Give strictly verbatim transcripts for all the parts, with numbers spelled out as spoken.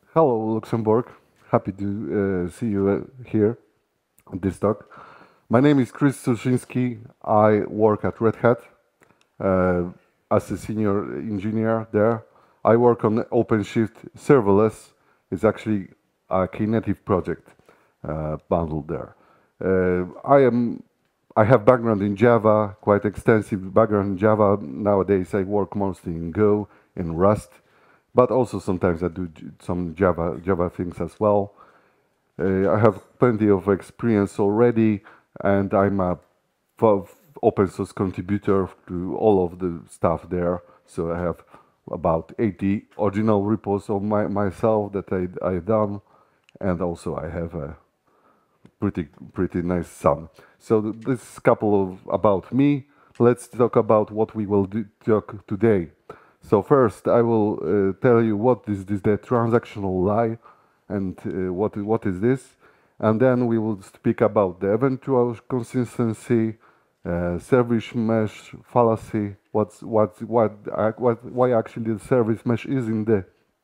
Hello, Luxembourg. Happy to uh, see you uh, here at this talk. My name is Chris SUSZYNSKI. I work at Red Hat uh, as a senior engineer there. I work on OpenShift serverless. It's actually a Knative project uh, bundled there. Uh, I am. I have background in Java, quite extensive background in Java. Nowadays, I work mostly in Go, in Rust, but also sometimes I do j- some Java Java things as well. Uh, I have plenty of experience already, and I'm a f- open source contributor to all of the stuff there. So I have about eighty original repos of my, myself that I I done, and also I have a pretty pretty nice sum. So th- this is a couple of about me. Let's talk about what we will do talk today. So first, I will uh, tell you what is this the transactional lie, and uh, what what is this, and then we will speak about the eventual consistency, uh, service mesh fallacy. What's what what uh, what why actually the service mesh is in the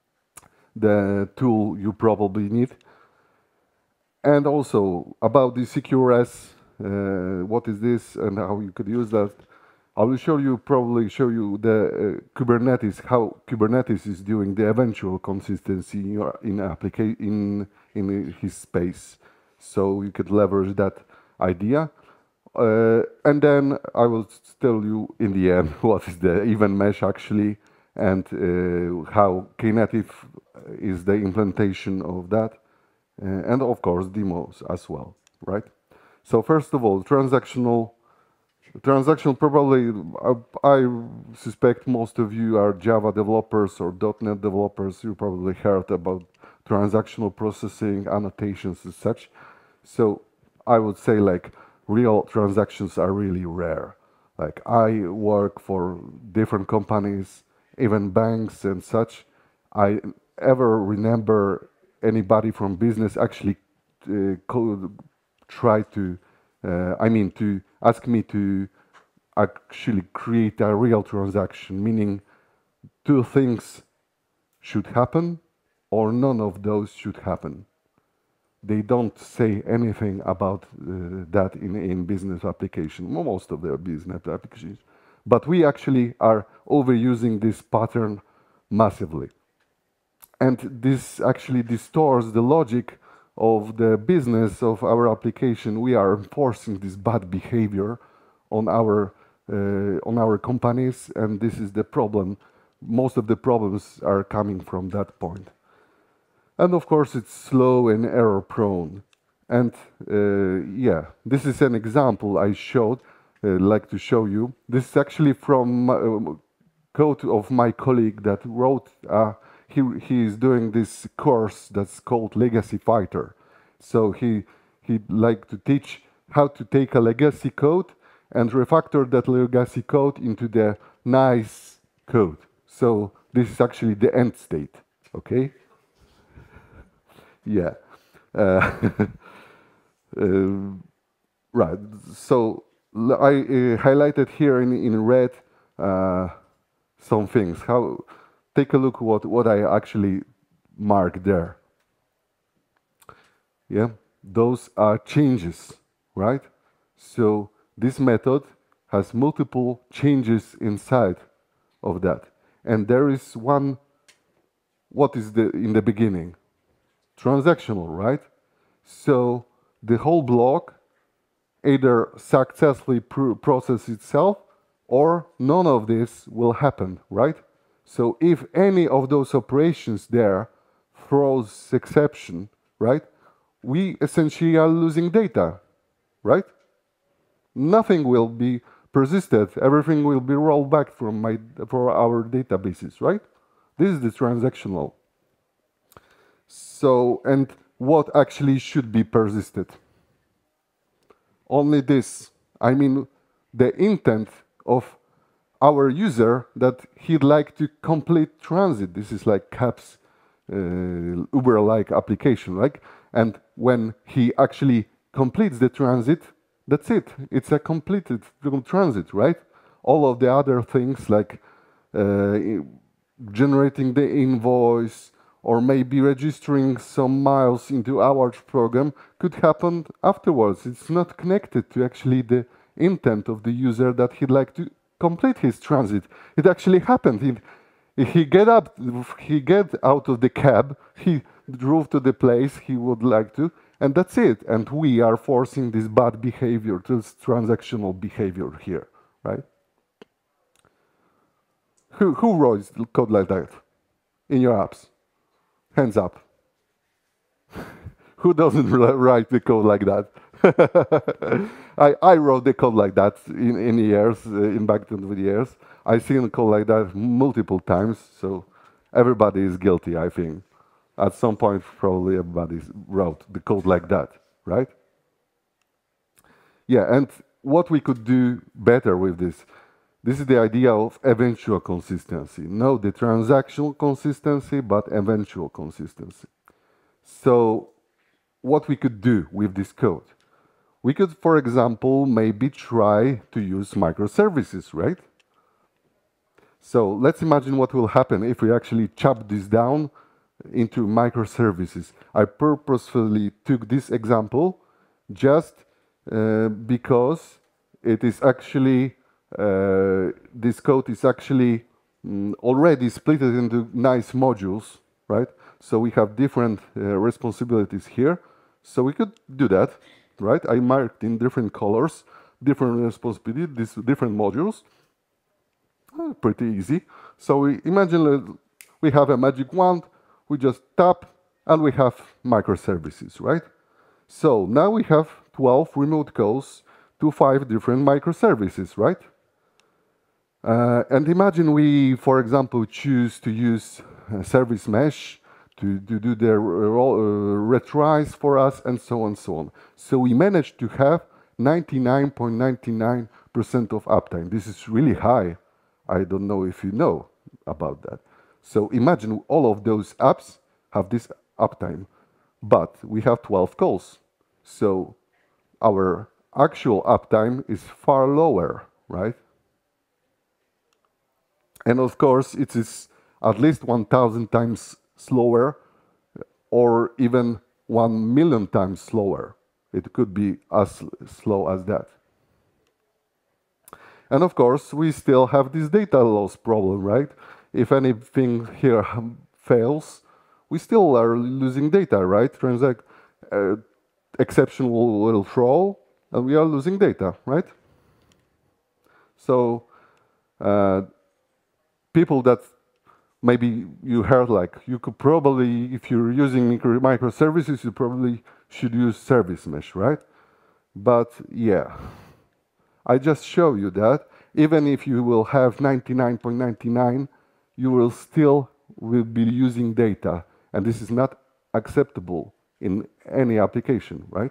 the tool you probably need, and also about the C Q R S, uh, what is this and how you could use that. I will show you, probably show you the uh, Kubernetes, how Kubernetes is doing the eventual consistency in your in applica- in in his space, so you could leverage that idea. Uh, and then I will tell you in the end what is the event mesh actually, and uh, how Knative is the implementation of that, uh, and of course demos as well, right? So first of all, transactional. Transactional, probably, I, I suspect most of you are Java developers or .NET developers. You probably heard about transactional processing, annotations, and such. So I would say like real transactions are really rare. Like I work for different companies, even banks and such. I ever remember anybody from business actually uh, co- try to, uh, I mean, to ask me to actually create a real transaction, meaning two things should happen or none of those should happen. They don't say anything about uh, that in, in business application, most of their business applications. But we actually are overusing this pattern massively. And this actually distorts the logic of the business of our application. We are enforcing this bad behavior on our uh, on our companies, and this is the problem. Most of the problems are coming from that point. And of course, it's slow and error prone. And uh, yeah, this is an example I showed, uh, like to show you. This is actually from my, uh, code of my colleague that wrote, uh, he, he is doing this course that's called Legacy Fighter. So he, he'd like to teach how to take a legacy code and refactor that legacy code into the nice code. So this is actually the end state, okay? Yeah. Uh, uh, right. So l- I uh, highlighted here in, in red uh, some things. How? Take a look what what I actually marked there. Yeah. Those are changes, right? So this method has multiple changes inside of that, and there is one. What is the in the beginning? Transactional, right? So the whole block either successfully pr- process itself or none of this will happen, right? So if any of those operations there throws exception, right, we essentially are losing data, right? Nothing will be persisted. Everything will be rolled back from my for our databases, right? This is the transactional. So, and what actually should be persisted? Only this. I mean, the intent of our user that he'd like to complete transit. This is like CAPS, uh, Uber-like application, right? And when he actually completes the transit, that's it. It's a completed transit, right? All of the other things like uh, generating the invoice or maybe registering some miles into our program could happen afterwards. It's not connected to actually the intent of the user that he'd like to complete his transit. It actually happened. He, he get up, he get out of the cab, he drove to the place he would like to, and that's it. And we are forcing this bad behavior, this transactional behavior here, right? Who, who wrote code like that in your apps? Hands up. Who doesn't write the code like that? I, I wrote the code like that in, in years, uh, in back to the years. I've seen code like that multiple times, so everybody is guilty, I think. At some point, probably everybody wrote the code like that, right? Yeah, and what we could do better with this, this is the idea of eventual consistency. Not the transactional consistency, but eventual consistency. So what we could do with this code? We could, for example, maybe try to use microservices, right? So let's imagine what will happen if we actually chop this down into microservices. I purposefully took this example just uh, because it is actually, uh, this code is actually mm, already split into nice modules, right? So we have different uh, responsibilities here. So we could do that, right? I marked in different colors, different responsibilities, these different modules. Uh, pretty easy. So we imagine that we have a magic wand, we just tap, and we have microservices, right? So now we have twelve remote calls to five different microservices, right? Uh, and imagine we, for example, choose to use a service mesh to, to do the uh, retries for us, and so on and so on. So we managed to have ninety-nine point nine nine percent of uptime. This is really high. I don't know if you know about that. So imagine all of those apps have this uptime, but we have twelve calls. So our actual uptime is far lower, right? And of course, it is at least one thousand times slower, or even one million times slower. It could be as slow as that. And of course, we still have this data loss problem, right? If anything here fails, we still are losing data, right? Transact uh, exception will, will throw, and we are losing data, right? So uh, people that maybe you heard, like, you could probably, if you're using micro microservices, you probably should use service mesh, right? But yeah, I just show you that even if you will have ninety-nine point nine nine, you will still will be using data, and this is not acceptable in any application, right?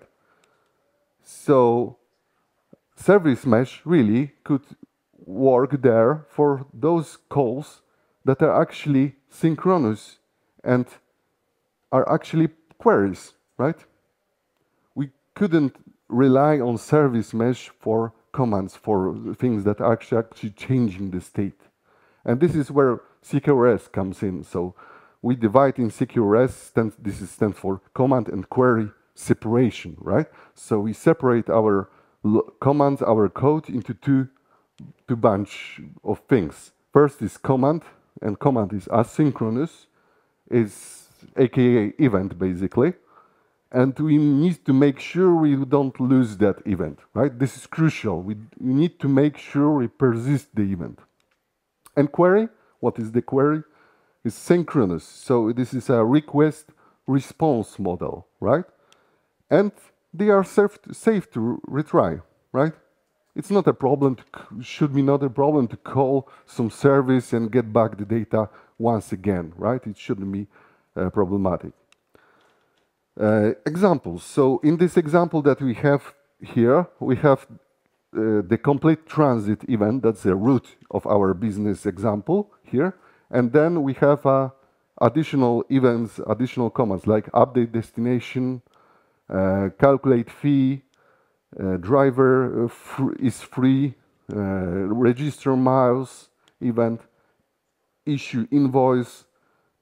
So service mesh really could work there for those calls that are actually synchronous and are actually queries, right? We couldn't rely on service mesh for commands, for things that are actually changing the state. And this is where C Q R S comes in. So we divide in C Q R S, stands, this is stands for command and query separation, right? So we separate our commands, our code into two, two bunch of things. First is command, and command is asynchronous, is aka event basically. And we need to make sure we don't lose that event, right? This is crucial. We, we need to make sure we persist the event. And query, what is the query? It's synchronous. So this is a request response model, right? And they are safe to, safe to retry, right? It's not a problem, to, should be not a problem to call some service and get back the data once again, right? It shouldn't be uh, problematic. Uh, examples. So in this example that we have here, we have uh, the complete transit event. That's the root of our business example here. And then we have uh, additional events, additional commands like update destination, uh, calculate fee, uh, driver uh, fr is free, uh, register miles event, issue invoice,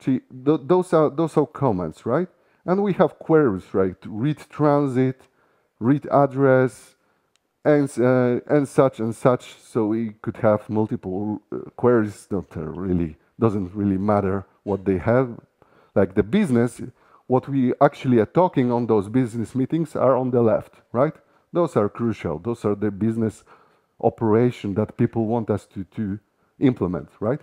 th those are those are commands, right? And we have queries, right? Read transit, read address, and uh, and such and such. So we could have multiple uh, queries that are really doesn't really matter what they have. Like the business, what we actually are talking on those business meetings are on the left, right? Those are crucial. Those are the business operation that people want us to, to implement, right?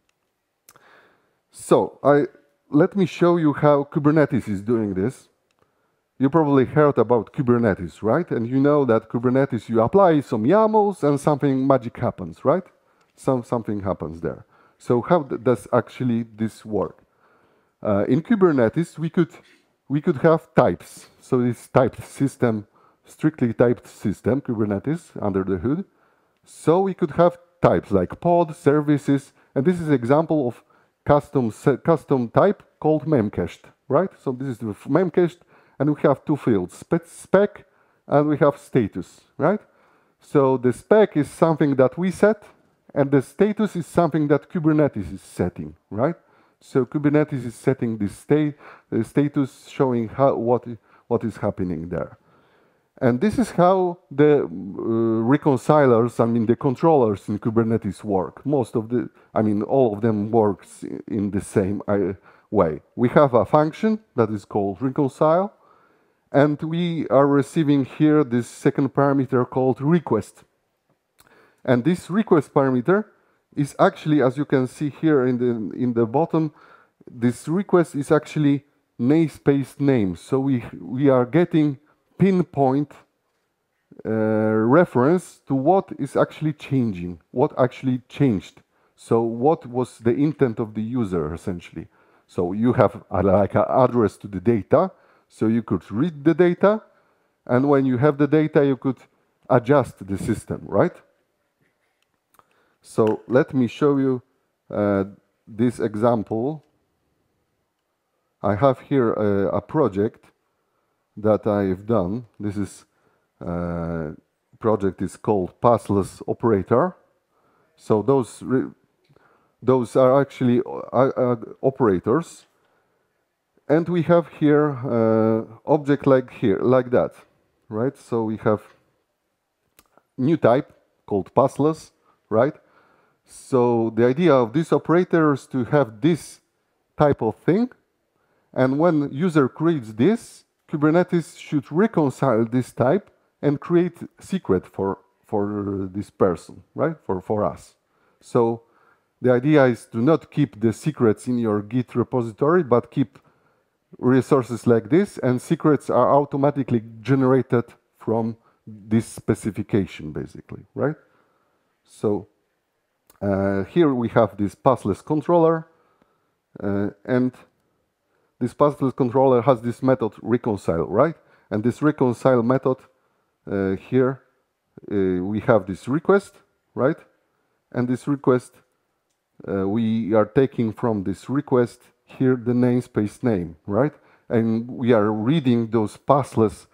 So I, let me show you how Kubernetes is doing this. You probably heard about Kubernetes, right? And you know that Kubernetes, you apply some YAMLs and something magic happens, right? Some, something happens there. So how does actually this work? Uh, in Kubernetes, we could, we could have types. So this typed system, strictly typed system, Kubernetes, under the hood. So we could have types like pod, services, and this is an example of custom, custom type called memcached, right? So this is the memcached, and we have two fields, spec, and we have status, right? So the spec is something that we set, and the status is something that Kubernetes is setting, right? So Kubernetes is setting the state, the status showing how, what, what is happening there. And this is how the uh, reconcilers, I mean the controllers in Kubernetes work. Most of the, I mean all of them works in the same uh, way. We have a function that is called reconcile, and we are receiving here this second parameter called request. And this request parameter is actually, as you can see here in the, in the bottom, this request is actually namespace name. So we, we are getting pinpoint uh, reference to what is actually changing, what actually changed. So what was the intent of the user, essentially. So you have a, like an address to the data, so you could read the data, and when you have the data, you could adjust the system, right? So let me show you uh, this example. I have here a, a project that I've done. This is uh, project is called passless operator. So those those are actually uh, uh, operators, and we have here uh, object like here like that, right? So we have new type called passless, right? So the idea of this operator is to have this type of thing, and when user creates this, Kubernetes should reconcile this type and create secret for for this person, right? For for us. So the idea is to not keep the secrets in your Git repository, but keep resources like this, and secrets are automatically generated from this specification, basically, right? So uh, here we have this passless controller, uh, and this passless controller has this method reconcile, right? And this reconcile method uh, here, uh, we have this request, right? And this request, uh, we are taking from this request here the namespace name, right? And we are reading those passless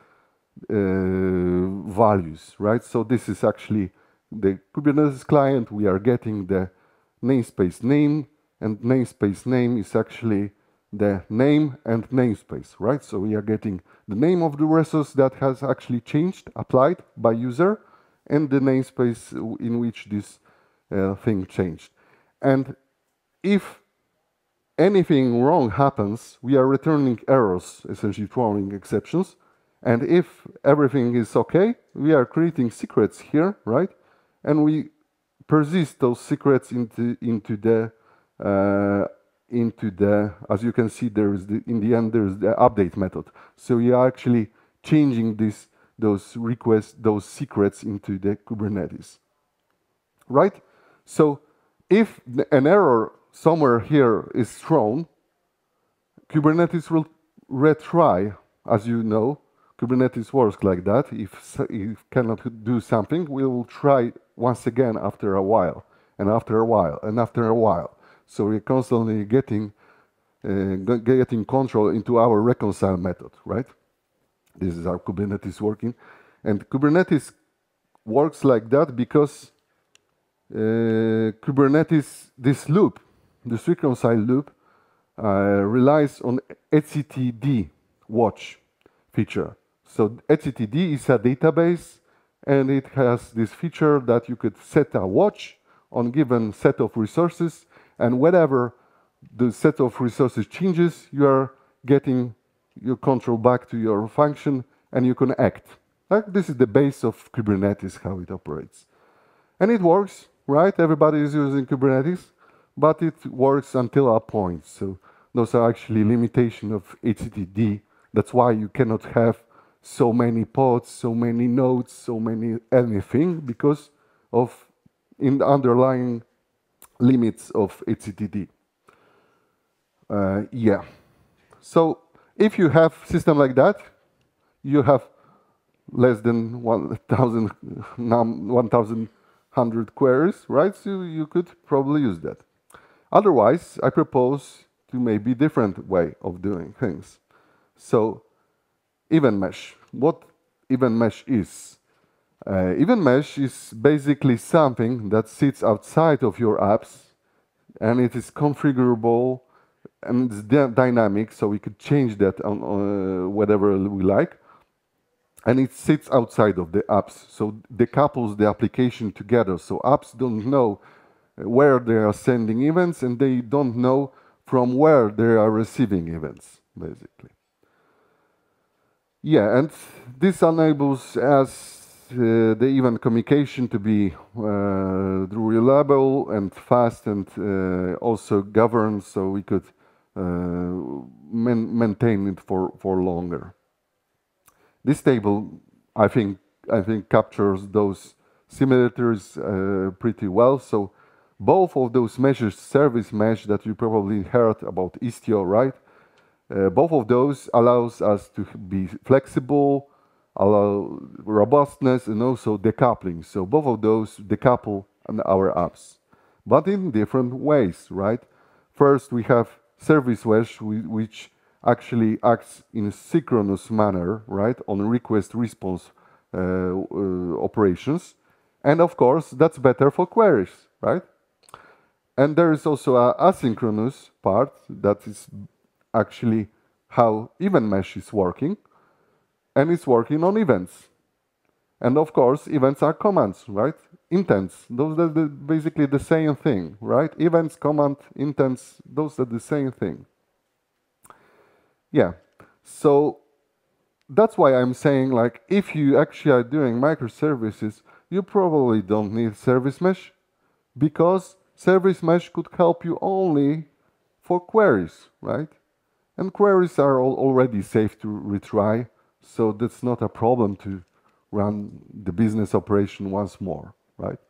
uh, values, right? So this is actually the Kubernetes client. We are getting the namespace name, and namespace name is actually the name and namespace, right? So we are getting the name of the resource that has actually changed, applied by user, and the namespace in which this uh, thing changed. And if anything wrong happens, we are returning errors, essentially throwing exceptions. And if everything is okay, we are creating secrets here, right? And we persist those secrets into into the uh, into the, as you can see, there is the, in the end there's the update method. So we are actually changing this those requests, those secrets into the Kubernetes, right? So if an error somewhere here is thrown, Kubernetes will retry. As you know, Kubernetes works like that. If it cannot do something, we will try once again after a while, and after a while, and after a while. So we're constantly getting uh, getting control into our reconcile method, right? This is our Kubernetes working. And Kubernetes works like that because uh, Kubernetes, this loop, this reconcile loop, uh, relies on etcd watch feature. So etcd is a database, and it has this feature that you could set a watch on given set of resources, and whenever the set of resources changes, you are getting your control back to your function, and you can act. Like, this is the base of Kubernetes, how it operates. And it works, right? Everybody is using Kubernetes, but it works until a point. So those are actually limitations of etcd. That's why you cannot have so many pods, so many nodes, so many anything, because of in the underlying limits of etcd. Uh, yeah. So if you have system like that, you have less than one thousand one thousand one hundred queries, right? So you could probably use that. Otherwise, I propose to maybe different way of doing things. So event mesh. What event mesh is? Uh, event mesh is basically something that sits outside of your apps, and it is configurable and it's dynamic, so we could change that on uh, whatever we like. And it sits outside of the apps, so decouples the application together. So apps don't know where they are sending events, and they don't know from where they are receiving events, basically. Yeah, and this enables us uh, the event communication to be uh, reliable and fast, and uh, also governed, so we could uh, man maintain it for, for longer. This table, I think, I think captures those similarities uh, pretty well. So both of those measures, service mesh that you probably heard about Istio, right? Uh, both of those allows us to be flexible, allow robustness, and also decoupling. So both of those decouple our apps, but in different ways, right? First, we have service mesh, which actually acts in a synchronous manner, right, on request-response uh, uh, operations. And of course, that's better for queries, right? And there is also an asynchronous part that is actually how event mesh is working, and it's working on events. And of course, events are commands, right? Intents, those are the, basically the same thing, right? Events, command, intents, those are the same thing. Yeah, so that's why I'm saying, like, if you actually are doing microservices, you probably don't need service mesh, because service mesh could help you only for queries, right? And queries are all already safe to retry, so that's not a problem to run the business operation once more, right?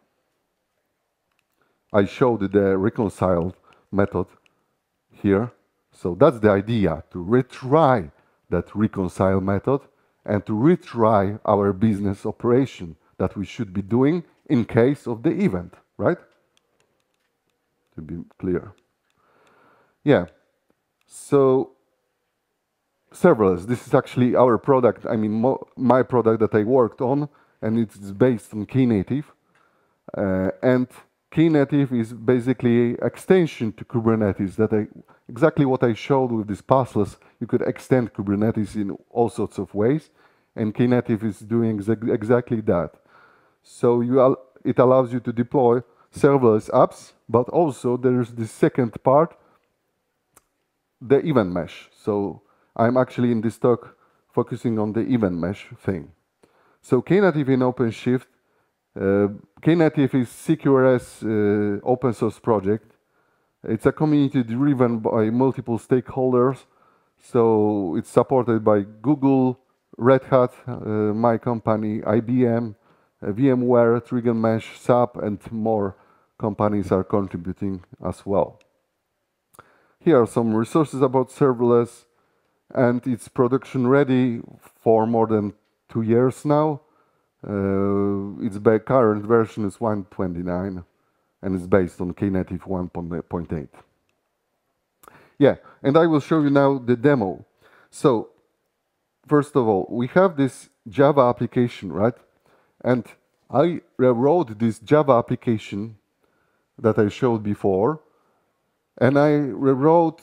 I showed the reconcile method here. So that's the idea, to retry that reconcile method and to retry our business operation that we should be doing in case of the event, right? To be clear. Yeah. So serverless, this is actually our product, I mean mo my product that I worked on, and it's based on Knative. Uh, and Knative is basically extension to Kubernetes that I, exactly what I showed with this passless, you could extend Kubernetes in all sorts of ways, and Knative is doing exa exactly that. So you al it allows you to deploy serverless apps, but also there's the second part, the event mesh. So I'm actually in this talk focusing on the event mesh thing. So Knative in OpenShift, uh, Knative is C Q R S uh, open source project. It's a community driven by multiple stakeholders. So it's supported by Google, Red Hat, uh, my company, I B M, uh, VMware, Trigger Mesh, S A P, and more companies are contributing as well. Here are some resources about serverless, and it's production ready for more than two years now. Uh, its current version is one point twenty-nine, and it's based on Knative one point eight. Yeah, and I will show you now the demo. So, first of all, we have this Java application, right? And I wrote this Java application that I showed before, and I rewrote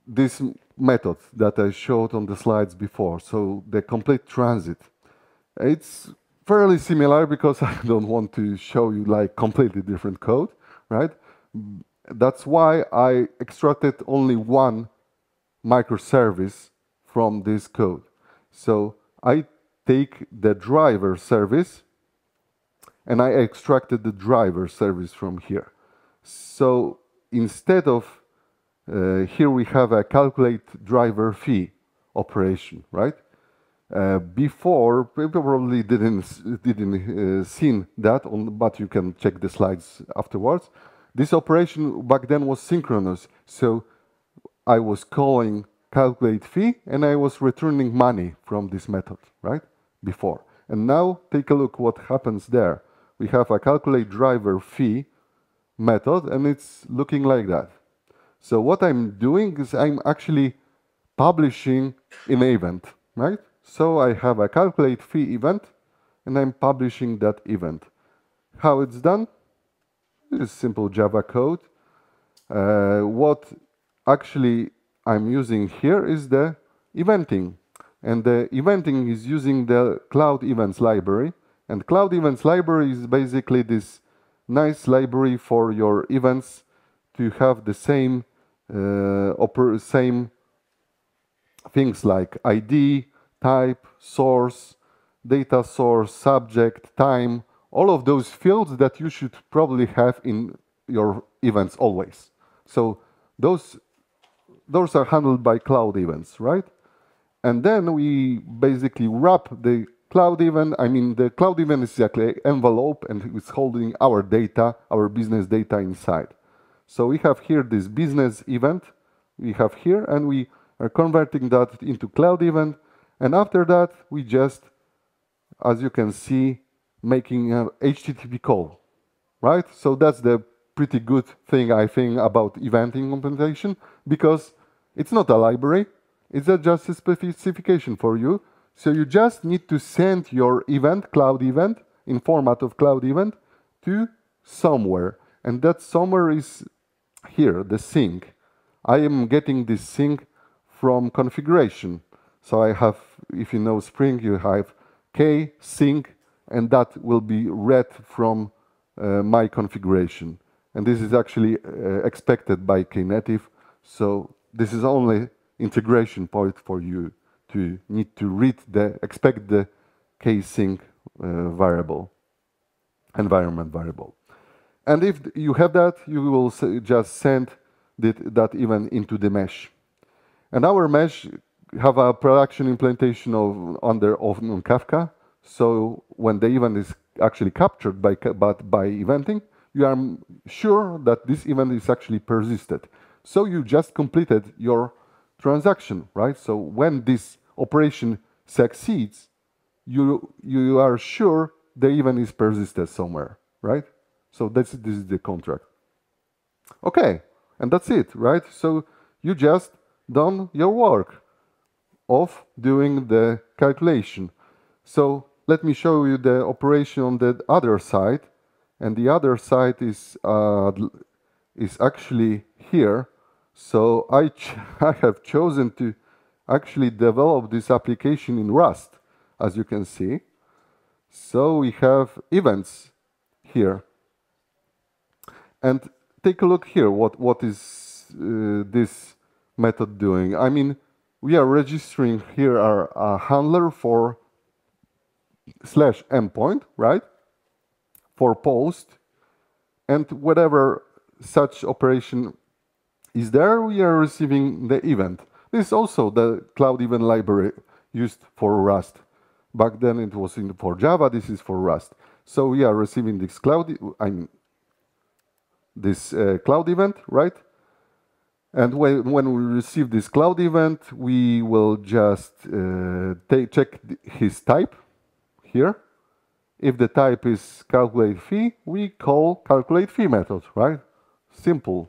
this method that I showed on the slides before, so the complete transit. It's fairly similar because I don't want to show you like completely different code, right? That's why I extracted only one microservice from this code. So I take the driver service and I extracted the driver service from here. So instead of uh, here we have a calculate driver fee operation, right? Uh, before, people probably didn't didn't uh, seen that, on, but you can check the slides afterwards. This operation back then was synchronous, so I was calling calculate fee and I was returning money from this method, right? Before. And now take a look what happens there. We have a calculate driver fee method and it's looking like that. So what I'm doing is I'm actually publishing an event, right? So I have a calculate fee event and I'm publishing that event. How it's done? It's simple Java code. Uh, what actually I'm using here is the eventing. And the eventing is using the Cloud Events library. And Cloud Events library is basically this nice library for your events to have the same, uh, same things like I D, type, source, data source, subject, time, all of those fields that you should probably have in your events always. So those, those are handled by Cloud Events, right? And then we basically wrap the Cloud event. I mean, the Cloud event is exactly an envelope and it's holding our data, our business data inside. So we have here this business event we have here, and we are converting that into Cloud event. And after that, we just, as you can see, making an H T T P call, right? So that's the pretty good thing, I think, about eventing implementation, because it's not a library, it's a just a specification for you. So you just need to send your event, Cloud event, in format of Cloud event, to somewhere. And that somewhere is here, the sync. I am getting this sync from configuration. So I have, if you know Spring, you have k sync, and that will be read from uh, my configuration. And this is actually uh, expected by Knative. So this is only integration point for you to need to read the, expect the k-sync uh, variable, environment variable. And if you have that, you will just send that, that event into the mesh. And our mesh have a production implementation of under of on Kafka. So when the event is actually captured by, but by eventing, you are sure that this event is actually persisted. So you just completed your transaction, right? So when this operation succeeds, you you are sure the event is persisted somewhere, right? So that's this is the contract. Okay, and that's it, right? So you just done your work of doing the calculation. So let me show you the operation on the other side, and the other side is uh, is actually here. So I ch I have chosen to actually develop this application in Rust, as you can see. So we have events here. And take a look here, what, what is uh, this method doing? I mean, we are registering here our, our handler for slash endpoint, right? For post. And whatever such operation is there, we are receiving the event. This is also the Cloud Event library used for Rust. Back then it was in, for Java, this is for Rust. So we are receiving this cloud, I mean, this uh, cloud event, right? And when, when we receive this cloud event, we will just uh, take, check his type here. If the type is calculate fee, we call calculate fee method, right? Simple.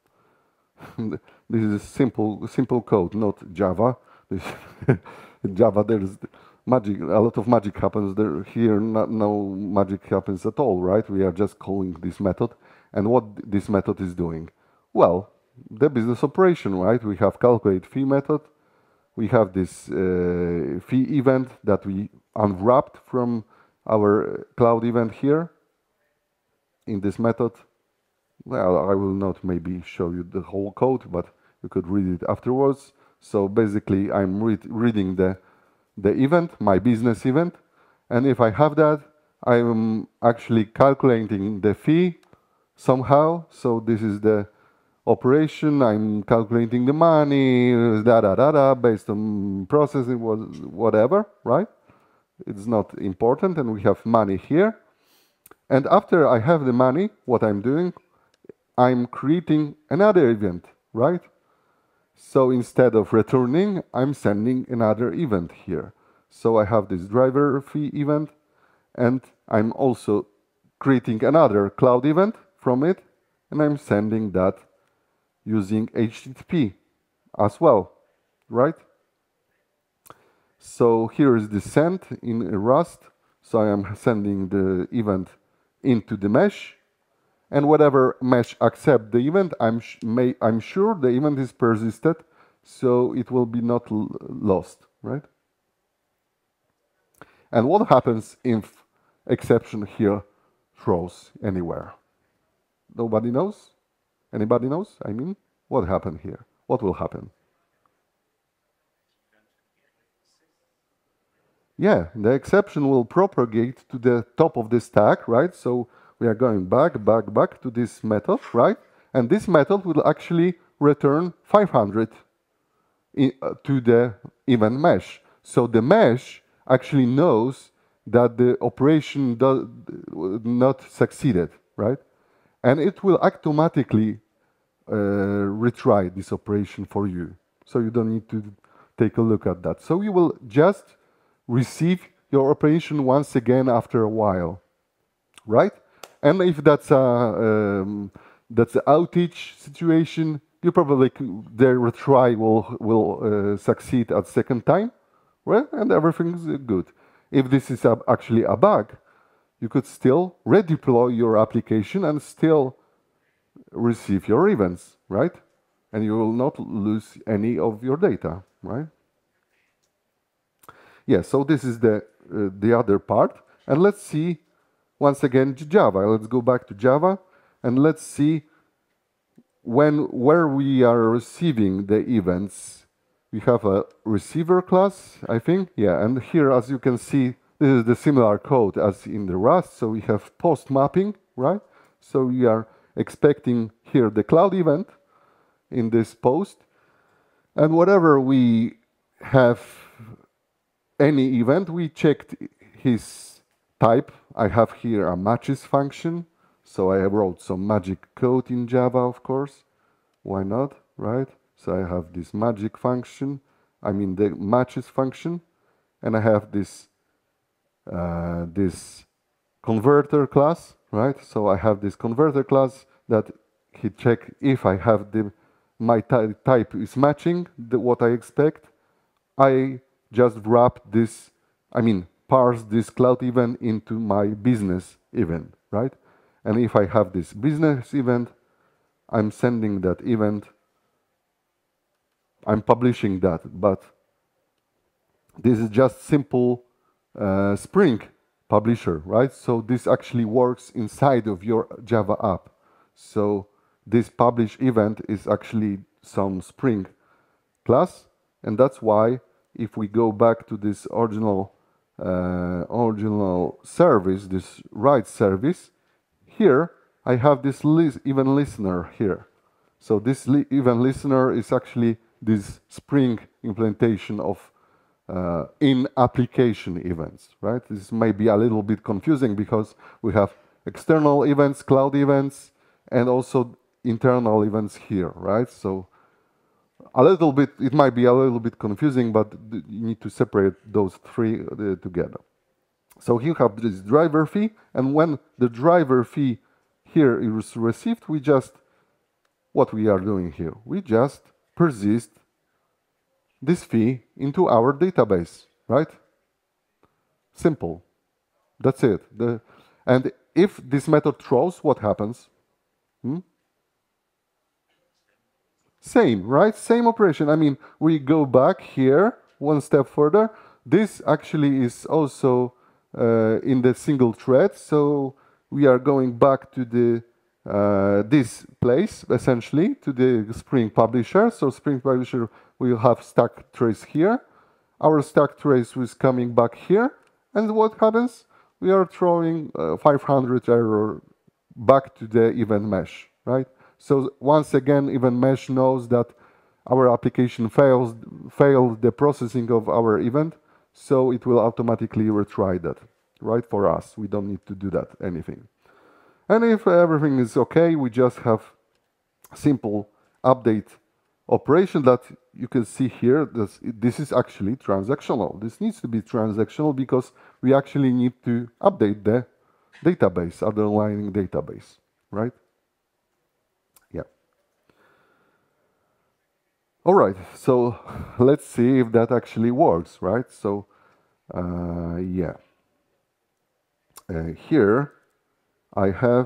This is simple, simple code, not Java. In Java, there's magic. A lot of magic happens there. Here, not, no magic happens at all, right? We are just calling this method, and what this method is doing. Well, the business operation, right? We have calculate fee method. We have this uh, fee event that we unwrapped from our cloud event here in this method. Well, I will not maybe show you the whole code, but you could read it afterwards. So basically, I'm read, reading the, the event, my business event. And if I have that, I'm actually calculating the fee somehow. So this is the operation. I'm calculating the money, da da da da, based on processing, whatever, right? It's not important. And we have money here. And after I have the money, what I'm doing, I'm creating another event, right? So instead of returning, I'm sending another event here. So I have this driver fee event, and I'm also creating another cloud event from it, and I'm sending that using H T T P as well, right? So here is the send in Rust. So I am sending the event into the mesh. And whatever mesh accept the event, I'm, may, I'm sure the event is persisted, so it will be not lost, right? And what happens if exception here throws anywhere? Nobody knows? Anybody knows? I mean, what happened here? What will happen? Yeah, the exception will propagate to the top of the stack, right? So we are going back, back, back to this method, right? And this method will actually return five hundred in, uh, to the event mesh. So the mesh actually knows that the operation does not succeeded, right? And it will automatically uh, retry this operation for you. So you don't need to take a look at that. So you will just receive your operation once again after a while, right? And if that's a um, that's an outage situation, you probably the retry will will uh, succeed at second time, right? And everything's good. If this is a, actually a bug, you could still redeploy your application and still receive your events, right? And you will not lose any of your data, right? Yeah, so this is the, uh, the other part. And let's see, once again, Java. Let's go back to Java, and let's see when where we are receiving the events. We have a receiver class, I think. Yeah, and here, as you can see, this is the similar code as in the Rust. So we have post mapping, right? So we are expecting here the cloud event in this post. And whatever we have any event, we checked his type. I have here a matches function. So I wrote some magic code in Java, of course. Why not, right? So I have this magic function. I mean the matches function. And I have this, uh, this converter class, right? So I have this converter class that he check if I have the, my ty type is matching the, what I expect. I just wrap this, I mean, parse this cloud event into my business event, right? And if I have this business event, I'm sending that event, I'm publishing that, but this is just simple uh, Spring publisher, right? So this actually works inside of your Java app. So this publish event is actually some Spring class, and that's why if we go back to this original uh, original service, this write service, here I have this lis event listener here. So this li event listener is actually this Spring implementation of uh, in-application events, right? This may be a little bit confusing because we have external events, cloud events, and also internal events here, right? So a little bit, it might be a little bit confusing, but you need to separate those three uh, together. So you have this driver fee, and when the driver fee here is received, we just, what we are doing here, we just persist this fee into our database, right? Simple. That's it. The, and if this method throws, what happens? Hmm? Same, right? Same operation. I mean, we go back here one step further. This actually is also uh, in the single thread, so we are going back to the uh, this place, essentially, to the Spring Publisher. So Spring Publisher will have stack trace here. Our stack trace is coming back here. And what happens? We are throwing uh, five hundred error back to the event mesh, right? So once again, event mesh knows that our application fails, failed the processing of our event, so it will automatically retry that, right? For us, we don't need to do that, anything. And if everything is okay, we just have simple update operation that you can see here. This, this is actually transactional. This needs to be transactional because we actually need to update the database, underlying database, right? Yeah. All right, so let's see if that actually works, right? So, uh, yeah. Uh, here, I have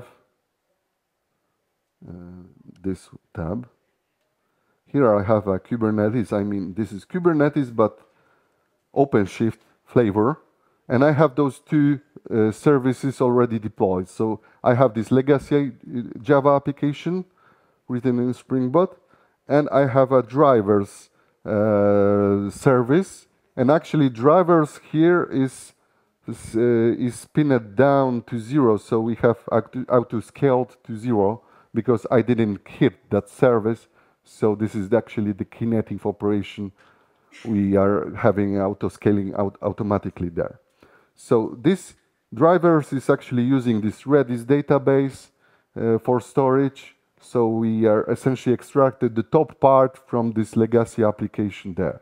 uh, this tab. Here I have a Kubernetes. I mean, this is Kubernetes, but OpenShift flavor. And I have those two uh, services already deployed. So I have this legacy Java application written in Spring Boot, and I have a drivers uh, service. And actually, drivers here is is, uh, is pinned down to zero. So we have auto scaled to zero because I didn't hit that service. So this is actually the kinetic operation. We are having auto scaling out automatically there. So this drivers is actually using this Redis database uh, for storage. So we are essentially extracted the top part from this legacy application there.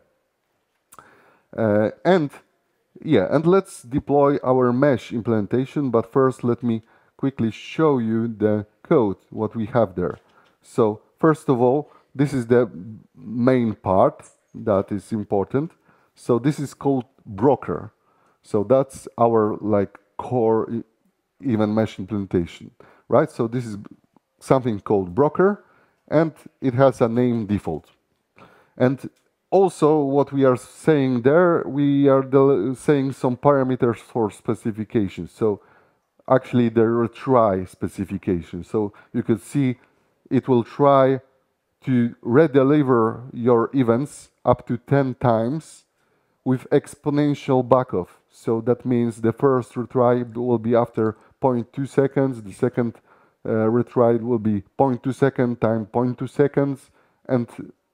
Uh, and yeah, and let's deploy our mesh implementation. But first, let me quickly show you the code, what we have there. So first of all, this is the main part that is important. So this is called broker. So that's our like core event mesh implementation, right? So this is something called broker, and it has a name default. And also what we are saying there, we are saying some parameters for specification. So actually the retry specification. So you could see it will try to redeliver your events up to ten times with exponential backoff. So that means the first retry will be after zero point two seconds, the second uh, retry will be zero point two second times zero point two seconds, and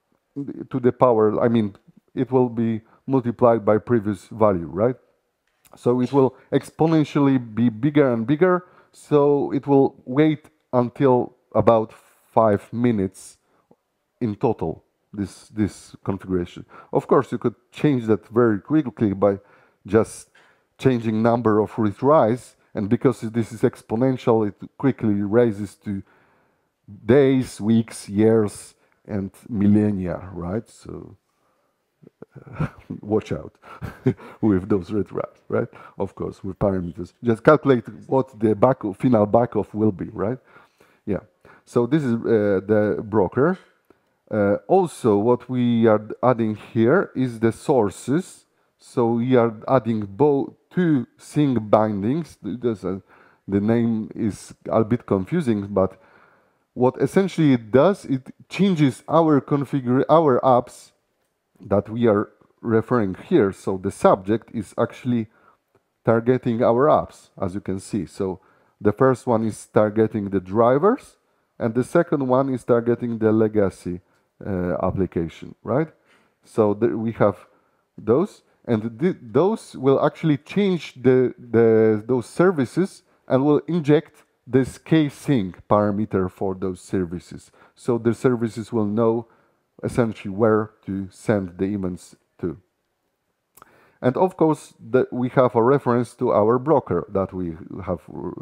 to the power, I mean, it will be multiplied by previous value, right? So it will exponentially be bigger and bigger, so it will wait until about five minutes in total, this, this configuration. Of course, you could change that very quickly by just changing number of retries, and because this is exponential, it quickly raises to days, weeks, years, and millennia, right? So uh, watch out with those retries, right? Of course, with parameters. Just calculate what the back final backoff will be, right? Yeah. So this is uh, the broker. Uh, also, what we are adding here is the sources. So we are adding both two sync bindings. A, the name is a bit confusing, but what essentially it does, it changes our configure our apps that we are referring here. So the subject is actually targeting our apps, as you can see. So the first one is targeting the drivers, and the second one is targeting the legacy uh, application, right? So the, we have those, and th those will actually change the, the those services and will inject this k-sync parameter for those services. So the services will know essentially where to send the events to. And of course, the, we have a reference to our broker that we have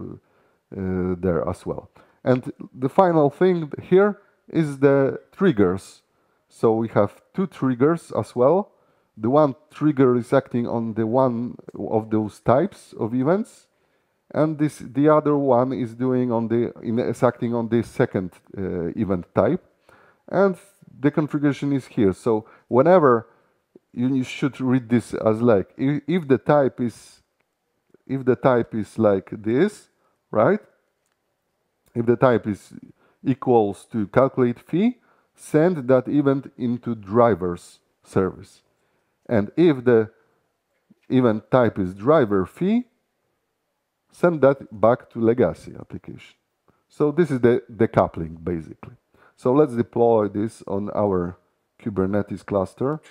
uh, there as well. And the final thing here is the triggers. So we have two triggers as well. The one trigger is acting on the one of those types of events, and this the other one is doing on the in, is acting on the second uh, event type. And the configuration is here. So whenever you, you should read this as like, if, if the type is, if the type is like this, right? If the type is equals to calculate fee, send that event into driver's service. And if the event type is driver fee, send that back to legacy application. So this is the decoupling, basically. So let's deploy this on our Kubernetes cluster.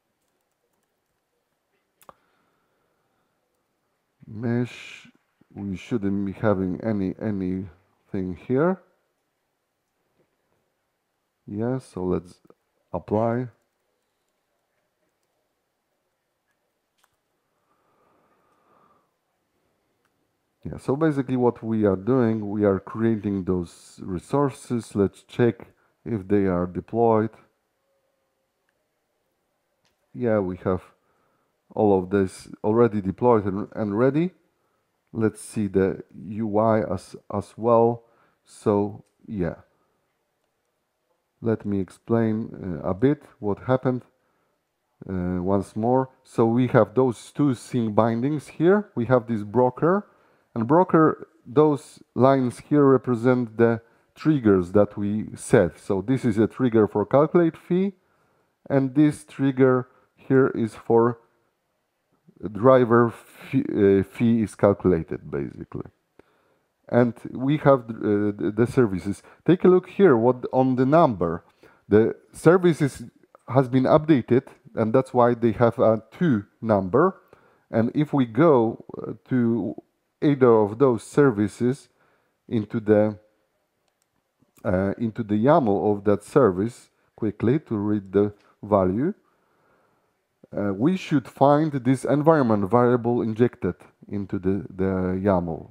Mesh, we shouldn't be having any anything here. Yes, so let's apply. Yeah, so basically what we are doing, we are creating those resources. Let's check if they are deployed. Yeah, we have all of this already deployed and, and ready. Let's see the U I as, as well. So, yeah. Let me explain uh, a bit what happened uh, once more. So we have those two sync bindings here. We have this broker. And broker, those lines here represent the triggers that we set. So this is a trigger for calculate fee. And this trigger here is for driver fee, uh, fee is calculated, basically. And we have uh, the, the services. Take a look here what on the number. The services has been updated, and that's why they have a two number. And if we go uh, to either of those services into the uh, into the YAML of that service quickly to read the value, uh, we should find this environment variable injected into the, the YAML.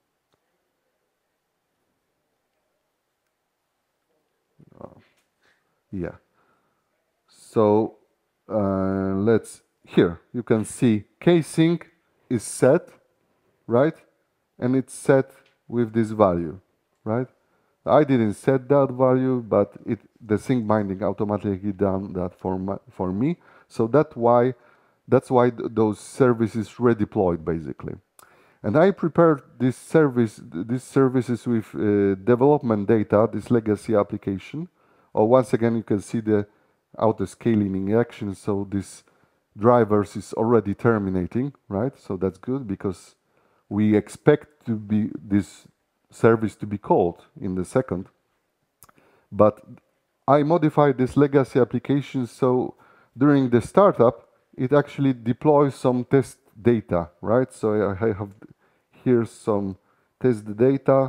Uh, yeah. So uh, let's here you can see casing is set, right? And it's set with this value, right? I didn't set that value, but it the sync binding automatically done that for my, for me. So that's why that's why th those services redeployed basically. And I prepared this service these services with uh, development data, this legacy application. Or once again, you can see the auto scaling in action. So this drivers is already terminating, right? So that's good because we expect to be this service to be called in the second. But I modified this legacy application so during the startup, it actually deploys some test data, right? So I have here some test data.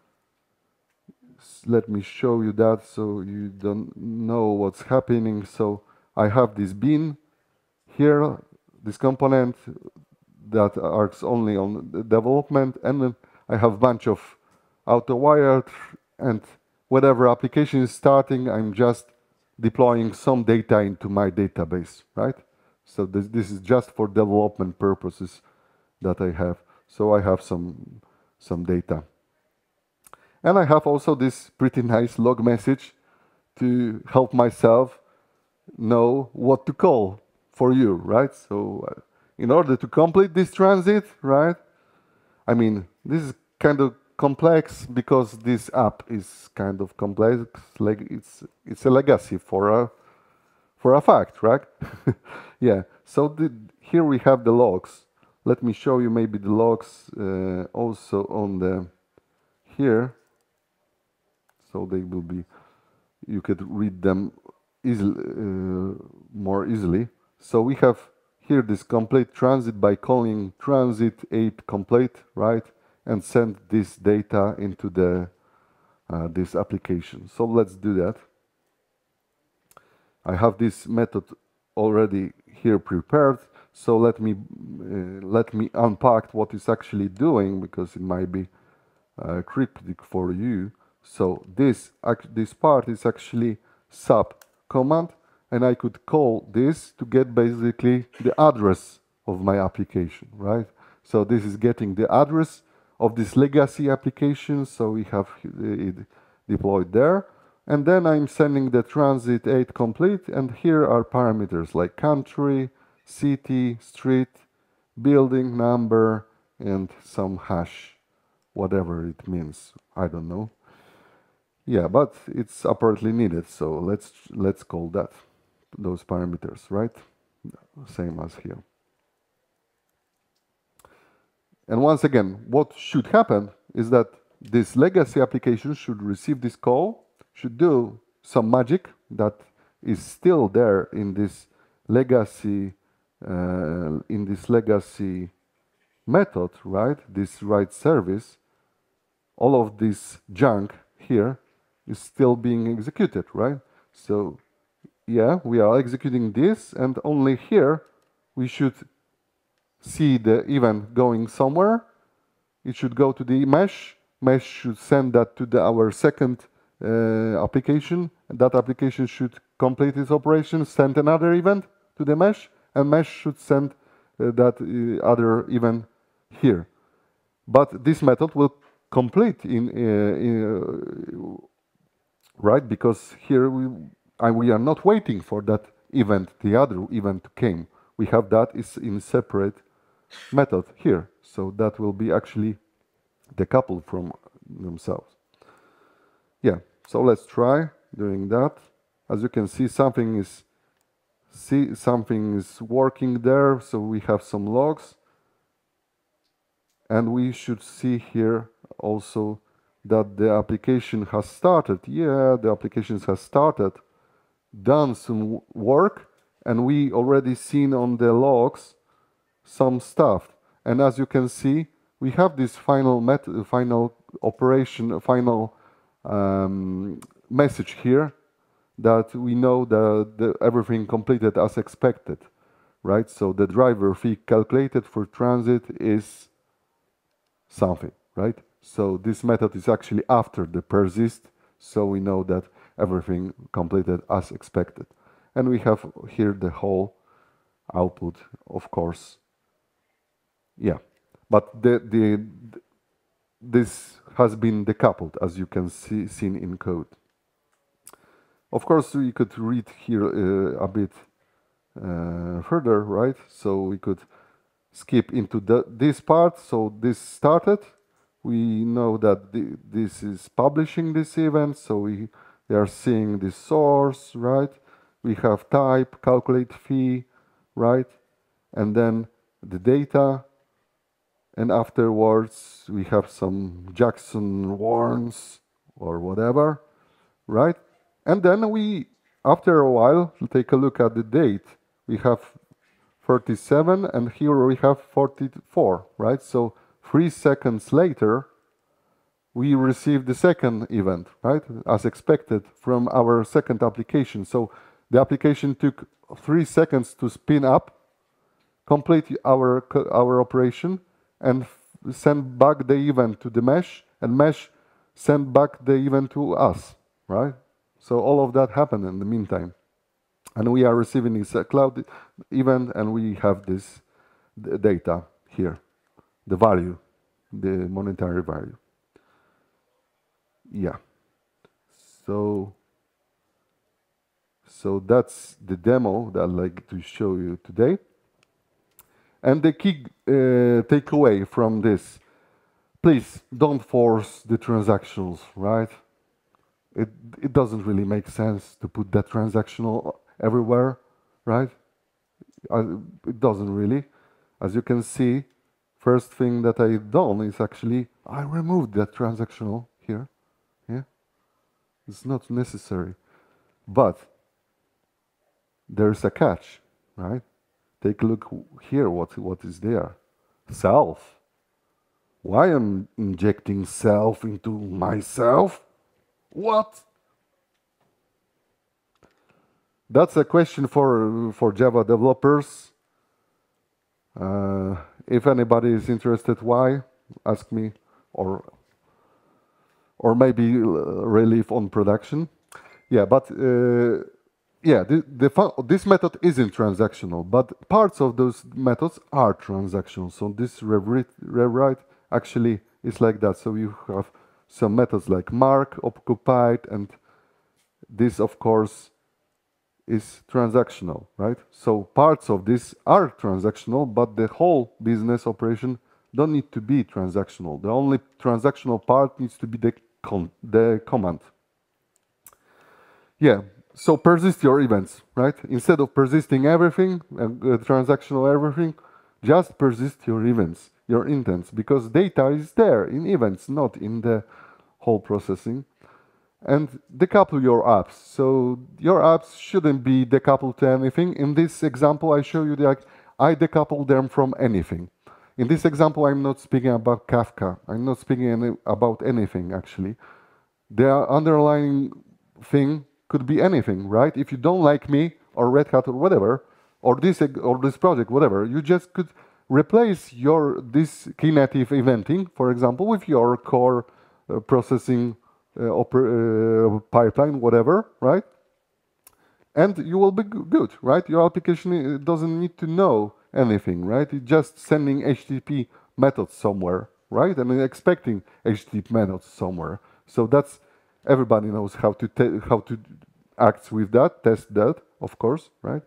Let me show you that so you don't know what's happening. So I have this bin here, this component that works only on the development, and then I have a bunch of auto-wired, and whatever application is starting, I'm just deploying some data into my database, right? So this, this is just for development purposes that I have. So I have some, some data. And I have also this pretty nice log message to help myself know what to call for you, right? So uh, in order to complete this transit, right? I mean, this is kind of complex because this app is kind of complex. Like it's it's a legacy for a for a fact, right? Yeah. So the, here we have the logs. Let me show you maybe the logs uh, also on the here. So they will be. You could read them easily, uh, more easily. So we have here this complete transit by calling transit eight complete, right? And send this data into the uh, this application. So let's do that. I have this method already here prepared. So let me uh, let me unpack what it's actually doing because it might be uh, cryptic for you. So this this part is actually sub command, and I could call this to get basically the address of my application, right? So this is getting the address of this legacy application. So we have it deployed there, And then I'm sending the transit eight complete, and here are parameters like country, city, street, building number, and some hash, whatever it means. I don't know. Yeah, but it's apparently needed, so let's let's call that those parameters, right? Same as here. And once again, what should happen is that this legacy application should receive this call, should do some magic that is still there in this legacy uh, in this legacy method, right? This write service. All of this junk here is still being executed, right? So yeah, we are executing this, and only here we should see the event going somewhere. It should go to the mesh. Mesh should send that to the, our second uh, application. And that application should complete its operation, send another event to the mesh, and mesh should send uh, that uh, other event here. But this method will complete in, uh, in uh, right, because here we and we are not waiting for that event, the other event came. We have that is in separate method here, so that will be actually decoupled from themselves. Yeah, so let's try doing that. As you can see, something is see something is working there, so we have some logs, and we should see here also that the application has started. Yeah, the application has started, done some work, and we already seen on the logs some stuff. And as you can see, we have this final met final operation, final um, message here that we know that the, everything completed as expected, right? So the driver fee calculated for transit is something, right? So this method is actually after the persist, so we know that everything completed as expected. And we have here the whole output, of course. Yeah, but the, the, this has been decoupled, as you can see seen in code. Of course, we could read here uh, a bit uh, further, right? So we could skip into the, this part. So this started. We know that the, this is publishing this event, so we, we are seeing the source, right? We have type, calculate fee, right? And then the data. And afterwards, we have some Jackson warns or whatever, right? And then we, after a while, take a look at the date. We have thirty-seven, and here we have forty-four, right? So three seconds later, we receive the second event, right? As expected from our second application. So the application took three seconds to spin up, complete our, our operation, and send back the event to the mesh, and mesh send back the event to us, right? So all of that happened in the meantime. And we are receiving this uh, cloud event, and we have this data here, the value, the monetary value. Yeah. So, so that's the demo that I'd like to show you today. And the key uh, takeaway from this, please don't force the transactionals, right? It, it doesn't really make sense to put that transactional everywhere, right? Uh, it doesn't really. As you can see, first thing that I've done is actually, I removed that transactional here. Yeah, it's not necessary. But there's a catch, right? Take a look here, what, what is there? Self. Why am I injecting self into myself? What? That's a question for, for Java developers. Uh, if anybody is interested why, ask me, or, or maybe relief on production. Yeah, but uh, yeah, the, the this method isn't transactional, but parts of those methods are transactional. So this rewrite, rewrite actually is like that. So you have some methods like mark, occupied, and this, of course, is transactional, right? So parts of this are transactional, but the whole business operation don't need to be transactional. The only transactional part needs to be the, con the command. Yeah, so persist your events, right? Instead of persisting everything, uh, transactional everything, just persist your events, your intents, because data is there in events, not in the whole processing. And decouple your apps. So your apps shouldn't be decoupled to anything. In this example, I show you that I decouple them from anything. In this example, I'm not speaking about Kafka. I'm not speaking any, about anything, actually. The underlying thing could be anything, right? If you don't like me, or Red Hat, or whatever, or this, or this project, whatever, you just could replace your this knative eventing, for example, with your core uh, processing Uh, uh, pipeline, whatever, right? And you will be good, right? Your application doesn't need to know anything, right? It's just sending H T T P methods somewhere, right? And expecting H T T P methods somewhere. So that's, everybody knows how to how to act with that, test that, of course, right?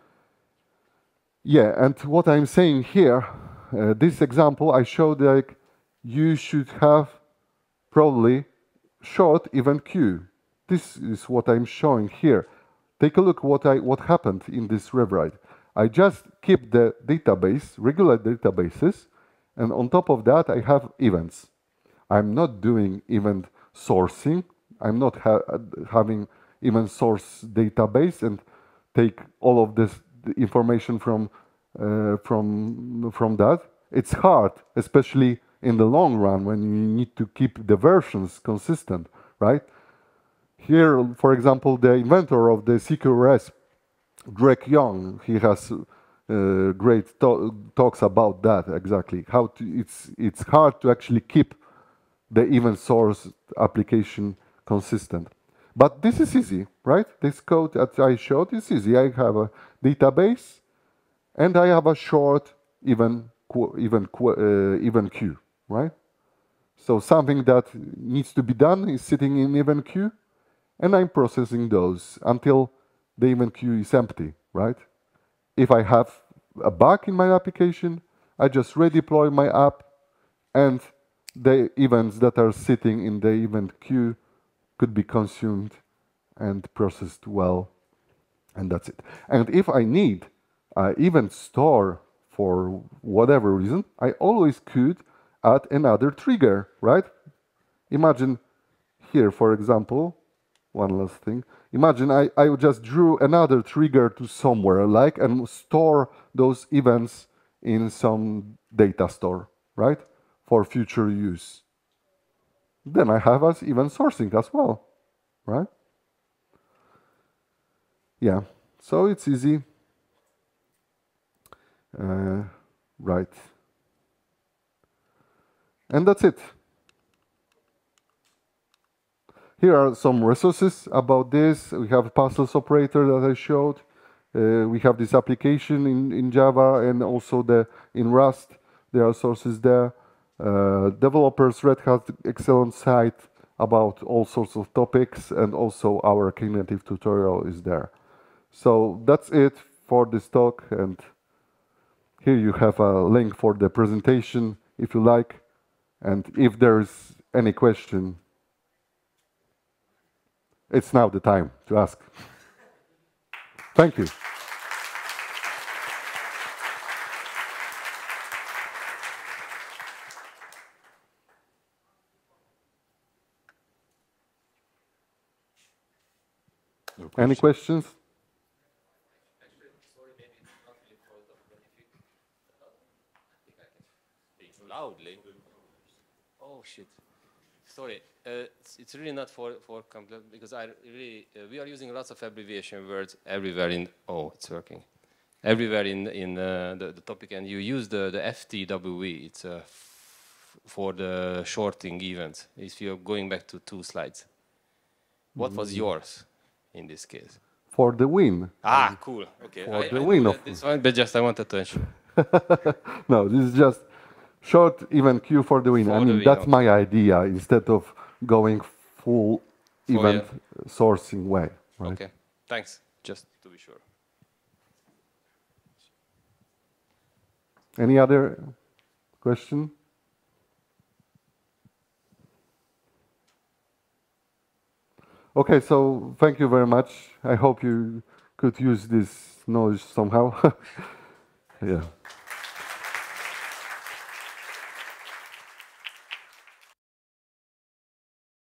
Yeah, and what I'm saying here, uh, this example, I showed like you should have probably short event queue. This is what I'm showing here. Take a look what I what happened in this rewrite. I just keep the database, regular databases, and on top of that I have events. I'm not doing event sourcing. I'm not ha having event source database and take all of this information from uh, from from that. It's hard, especially in the long run when you need to keep the versions consistent, right? Here, for example, the inventor of the C Q R S, Greg Young, he has uh, great to talks about that exactly. How to, it's it's hard to actually keep the event source application consistent. But this is easy, right? This code that I showed is easy. I have a database, and I have a short even even uh, even queue, right? So something that needs to be done is sitting in event queue, and I'm processing those until the event queue is empty, right? If I have a bug in my application, I just redeploy my app, and the events that are sitting in the event queue could be consumed and processed well, and that's it. And if I need an event store for whatever reason, I always could add another trigger, right? Imagine here, for example, one last thing. Imagine I, I just drew another trigger to somewhere, like, and store those events in some data store, right? For future use. Then I have as event sourcing as well, right? Yeah, so it's easy. Uh, right. And that's it. Here are some resources about this. We have a parcels operator that I showed. Uh, we have this application in, in Java and also the in Rust. There are sources there. Uh, developers, Red Hat, excellent site about all sorts of topics, and also our Knative tutorial is there. So that's it for this talk, and here you have a link for the presentation if you like, and if there's any question, it's now the time to ask. Thank you. No question. Any questions? Actually, sorry, maybe it's not really fault of benefit. I think I can speak loudly. Oh shit. Sorry, uh, it's, it's really not for for complex because I really uh, we are using lots of abbreviation words everywhere in. Oh, it's working. Everywhere in in uh, the, the topic, and you use the the F T W E. It's uh, f for the shorting event. If you're going back to two slides, what mm. was yours in this case? For the win. Ah, cool. Okay, For I, the I win knew of this one, but just I wanted to ensure. No, this is just short event queue for the win. For I mean, win, that's okay. my idea. Instead of going full event yeah. sourcing way. Right? Okay, thanks. Just to be sure. Any other question? Okay, so thank you very much. I hope you could use this knowledge somehow. Yeah.